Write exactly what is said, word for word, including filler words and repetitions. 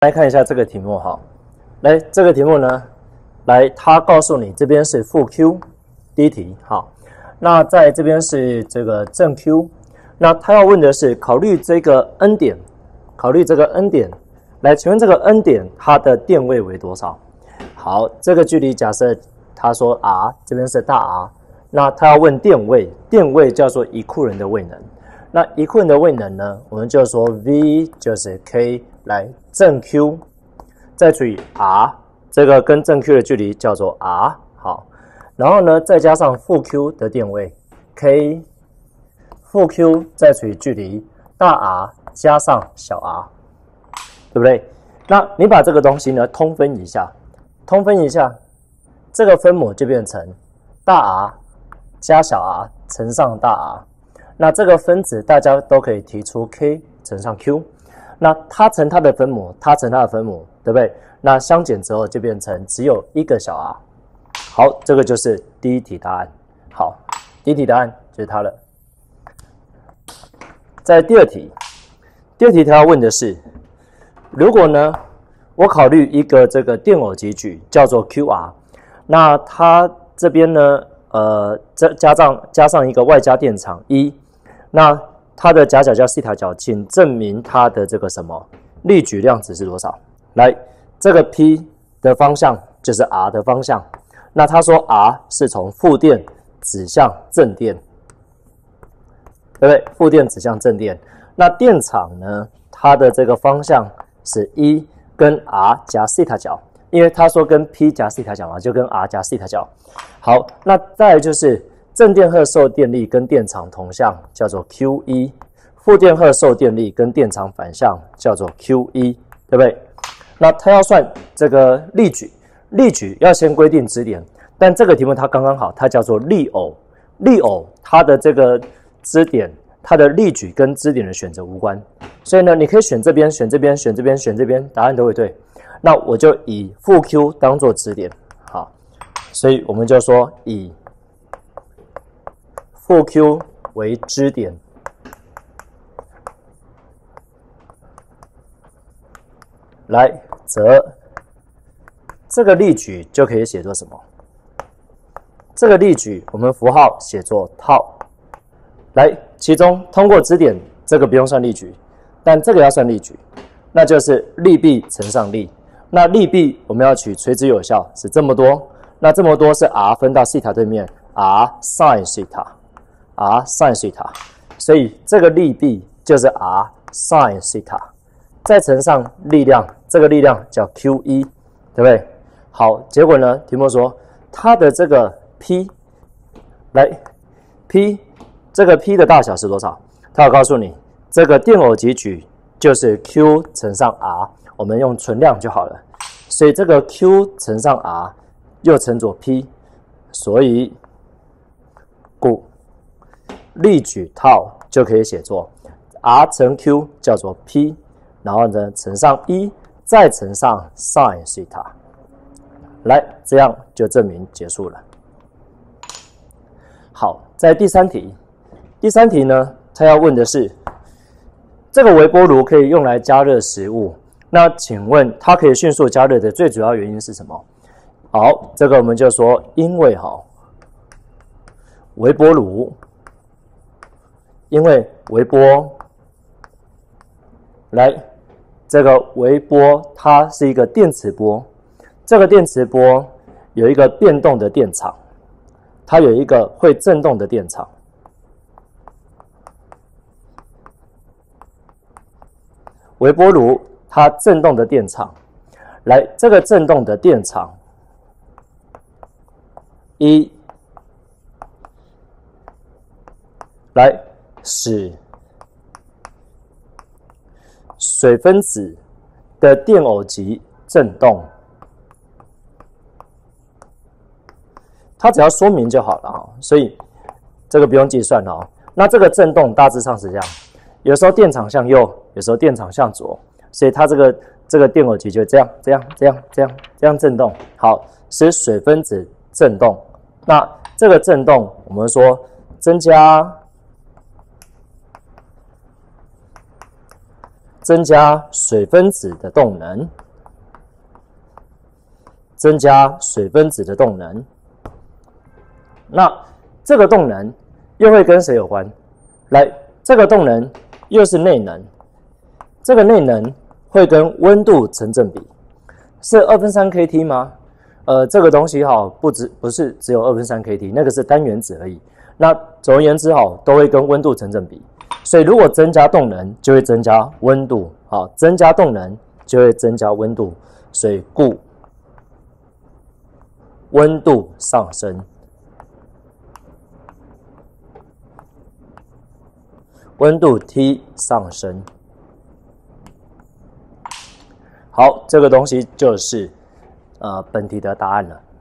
来看一下这个题目哈，来这个题目呢，来它告诉你这边是负 Q， 第一题好，那在这边是这个正 Q， 那它要问的是考虑这个 N 点，考虑这个 N 点，来请问这个 N 点它的电位为多少？好，这个距离假设他说 R 这边是大 R， 那他要问电位，电位叫做一库仑的位能。那一库仑的位能呢，我们就说 V 就是 K 来正 Q， 再除以 R， 这个跟正 Q 的距离叫做 R， 好，然后呢再加上负 Q 的电位 K， 负 Q 再除以距离大 R 加上小 r， 对不对？那你把这个东西呢通分一下，通分一下，这个分母就变成大 R 加小 r 乘上大 R。那这个分子大家都可以提出 K 乘上 Q， 那它乘它的分母，它乘它的分母，对不对？那相减之后就变成只有一个小 r。好，这个就是第一题答案。好，第一题答案就是它了。在第二题，第二题它要问的是，如果呢，我考虑一个这个电偶极矩叫做 Q R， 那它这边呢，呃，加上加上一个外加电场一。那它的夹角叫西塔角，请证明它的这个什么力矩量值是多少？来，这个 P 的方向就是 R 的方向。那他说 R 是从负电指向正电，对不对？负电指向正电。那电场呢，它的这个方向是一跟 R 夹西塔角，因为他说跟 P 夹西塔角嘛，就跟 R 夹西塔角。好，那再来就是。正电荷受电力跟电场同向叫做 Q 一， 负电荷受电力跟电场反向叫做 Q 一， 对不对？那它要算这个力矩，力矩要先规定支点，但这个题目它刚刚好，它叫做力偶，力偶它的这个支点，它的力矩跟支点的选择无关，所以呢，你可以选这边，选这边，选这边，选这边，答案都会对。那我就以负 Q 当做支点，好，所以我们就说以负 Q 为支点，来则这个力矩就可以写作什么？这个力矩我们符号写作套。来，其中通过支点这个不用算力矩，但这个要算力矩，那就是力臂乘上力。那力臂我们要取垂直有效是这么多，那这么多是 R 分到西塔对面 R sin 西塔。R sin 西塔，所以这个力臂就是 R sin 西塔，再乘上力量，这个力量叫 Q 一， 对不对？好，结果呢，题目说它的这个 P， 来 P 这个 P 的大小是多少？它要告诉你，这个电偶极矩就是 Q 乘上 R， 我们用纯量就好了，所以这个 Q 乘上 R 又乘左 P， 所以故力矩套就可以写作 R 乘 Q 叫做 P， 然后呢乘上一，再乘上 sin 西塔，来，这样就证明结束了。好，在第三题，第三题呢，它要问的是这个微波炉可以用来加热食物，那请问它可以迅速加热的最主要原因是什么？好，这个我们就说，因为哈微波炉。因为微波，来，这个微波它是一个电磁波，这个电磁波有一个变动的电场，它有一个会振动的电场。微波炉它振动的电场，来，这个振动的电场一，来。使水分子的电偶极振动，它只要说明就好了啊，所以这个不用计算了啊。那这个振动大致上是这样，有时候电场向右，有时候电场向左，所以它这个这个电偶极就这样这样这样这样这样振动，好，使水分子振动。那这个振动我们说增加。 增加水分子的动能，增加水分子的动能。那这个动能又会跟谁有关？来，这个动能又是内能，这个内能会跟温度成正比，是二分三 k T 吗？呃，这个东西哈，不只不是只有二分三 k T， 那个是单原子而已。那总而言之哈，都会跟温度成正比。所以如果增加动能，就会增加温度，好，增加动能就会增加温度，所以故温度上升。温度 T 上升。好，这个东西就是呃本题的答案了。